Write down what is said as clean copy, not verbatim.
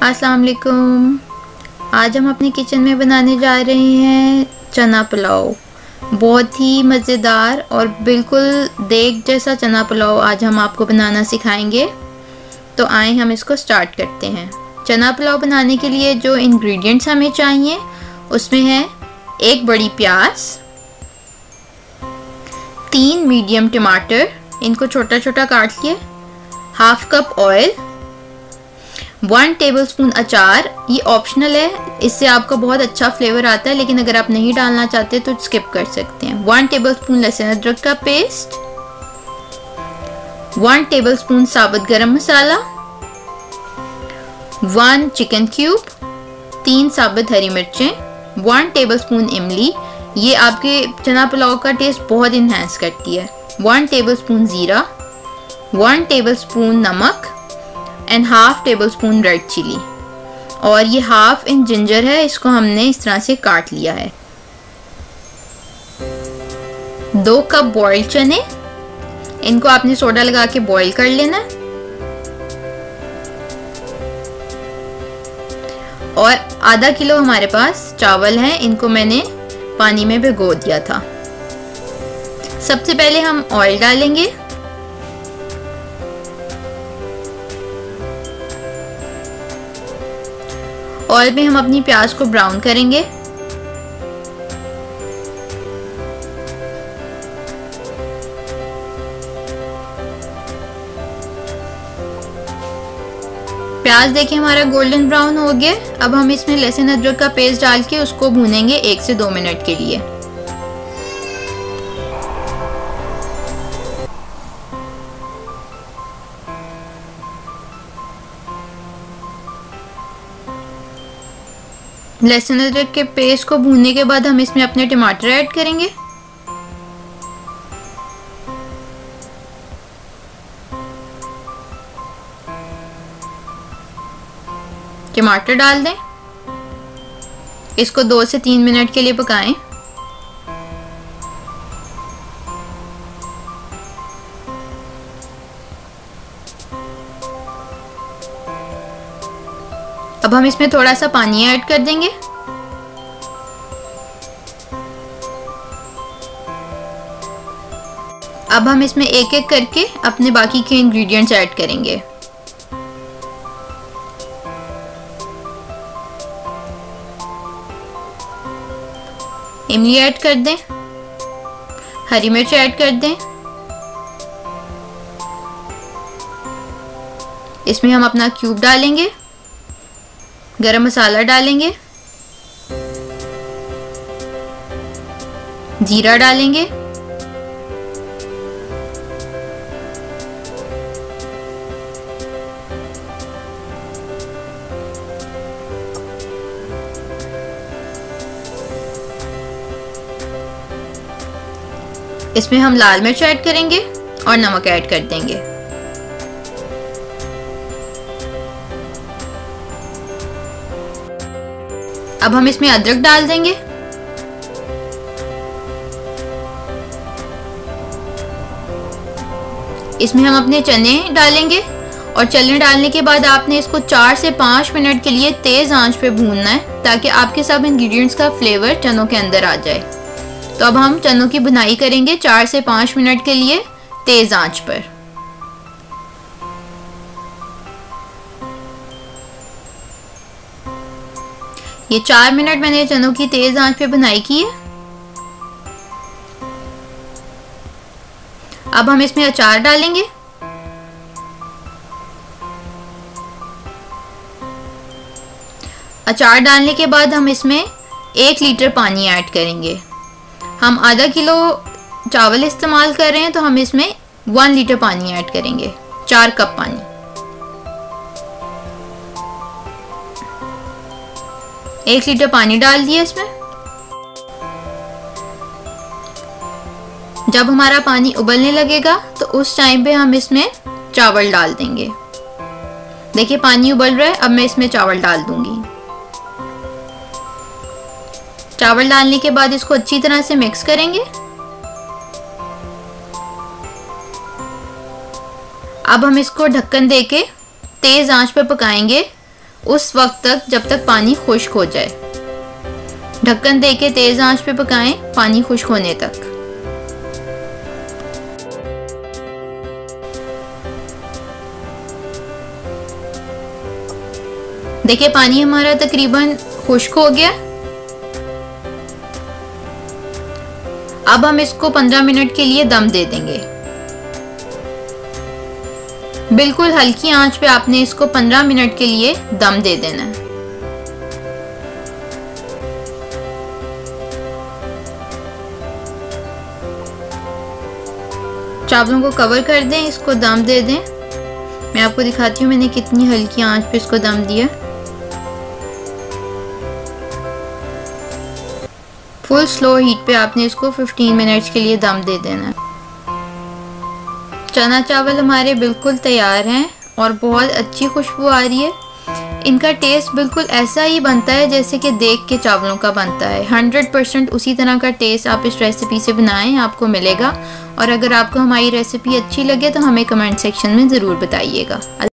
अस्सलाम वालेकुम। आज हम अपनी किचन में बनाने जा रहे हैं चना पुलाव। बहुत ही मज़ेदार और बिल्कुल देग जैसा चना पुलाव आज हम आपको बनाना सिखाएंगे। तो आए हम इसको स्टार्ट करते हैं। चना पुलाव बनाने के लिए जो इंग्रेडिएंट्स हमें चाहिए उसमें है एक बड़ी प्याज, 3 मीडियम टमाटर, इनको छोटा छोटा काट लिए, हाफ कप ऑयल, 1 टेबलस्पून अचार। ये ऑप्शनल है, इससे आपका बहुत अच्छा फ्लेवर आता है, लेकिन अगर आप नहीं डालना चाहते तो स्किप कर सकते हैं। 1 टेबलस्पून लहसुन अदरक का पेस्ट, 1 टेबलस्पून साबुत गरम मसाला, 1 चिकन क्यूब, 3 साबुत हरी मिर्चें, 1 टेबलस्पून इमली। ये आपके चना पुलाव का टेस्ट बहुत इन्हेंस करती है। 1 टेबलस्पून ज़ीरा, 1 टेबलस्पून नमक and half tablespoon red chilli. और ये हाफ इंच जिंजर है, इसको हमने इस तरह से काट लिया है। 2 कप बॉइल्ड चने, इनको आपने सोडा लगा के बॉईल कर लेना है। और आधा किलो हमारे पास चावल हैं, इनको मैंने पानी में भिगो दिया था। सबसे पहले हम ऑयल डालेंगे। ऑयल में हम अपनी प्याज को ब्राउन करेंगे। प्याज देखिए हमारा गोल्डन ब्राउन हो गया। अब हम इसमें लहसुन अदरक का पेस्ट डाल के उसको भूनेंगे 1 से 2 मिनट के लिए। लहसुन अदरक के पेस्ट को भूनने के बाद हम इसमें अपने टमाटर ऐड करेंगे। टमाटर डाल दें, इसको 2 से 3 मिनट के लिए पकाएं। अब हम इसमें थोड़ा सा पानी ऐड कर देंगे। अब हम इसमें एक एक करके अपने बाकी के इंग्रेडिएंट्स ऐड करेंगे। इमली ऐड कर दें, हरी मिर्च ऐड कर दें। इसमें हम अपना क्यूब डालेंगे, गरम मसाला डालेंगे, जीरा डालेंगे, इसमें हम लाल मिर्च ऐड करेंगे और नमक ऐड कर देंगे। अब हम इसमें अदरक डाल देंगे। इसमें हम अपने चने डालेंगे और चने डालने के बाद आपने इसको 4 से 5 मिनट के लिए तेज़ आंच पे भूनना है, ताकि आपके सब इंग्रेडिएंट्स का फ्लेवर चनों के अंदर आ जाए। तो अब हम चनों की भुनाई करेंगे 4 से 5 मिनट के लिए तेज़ आंच पर। ये 4 मिनट मैंने चनों की तेज आंच पे भुनाई की है। अब हम इसमें अचार डालेंगे। अचार डालने के बाद हम इसमें 1 लीटर पानी ऐड करेंगे। हम आधा किलो चावल इस्तेमाल कर रहे हैं, तो हम इसमें 1 लीटर पानी ऐड करेंगे, 4 कप पानी। एक लीटर पानी डाल दिया इसमें। जब हमारा पानी उबलने लगेगा तो उस टाइम पे हम इसमें चावल डाल देंगे। देखिए पानी उबल रहा है, अब मैं इसमें चावल डाल दूंगी। चावल डालने के बाद इसको अच्छी तरह से मिक्स करेंगे। अब हम इसको ढक्कन देके तेज़ आंच पर पकाएंगे उस वक्त तक जब तक पानी खुश्क हो जाए। ढक्कन देके तेज आंच पे पकाएं पानी खुश्क होने तक। देखिए पानी हमारा तकरीबन खुश्क हो गया। अब हम इसको 15 मिनट के लिए दम दे देंगे। बिल्कुल हल्की आंच पे आपने इसको 15 मिनट के लिए दम दे देना है। चावलों को कवर कर दें, इसको दम दे दें। मैं आपको दिखाती हूँ मैंने कितनी हल्की आंच पे इसको दम दिया। फुल स्लो हीट पे आपने इसको 15 मिनट्स के लिए दम दे देना है। चना चावल हमारे बिल्कुल तैयार हैं और बहुत अच्छी खुशबू आ रही है। इनका टेस्ट बिल्कुल ऐसा ही बनता है जैसे कि देग के चावलों का बनता है। 100% उसी तरह का टेस्ट आप इस रेसिपी से बनाएं, आपको मिलेगा। और अगर आपको हमारी रेसिपी अच्छी लगे तो हमें कमेंट सेक्शन में ज़रूर बताइएगा।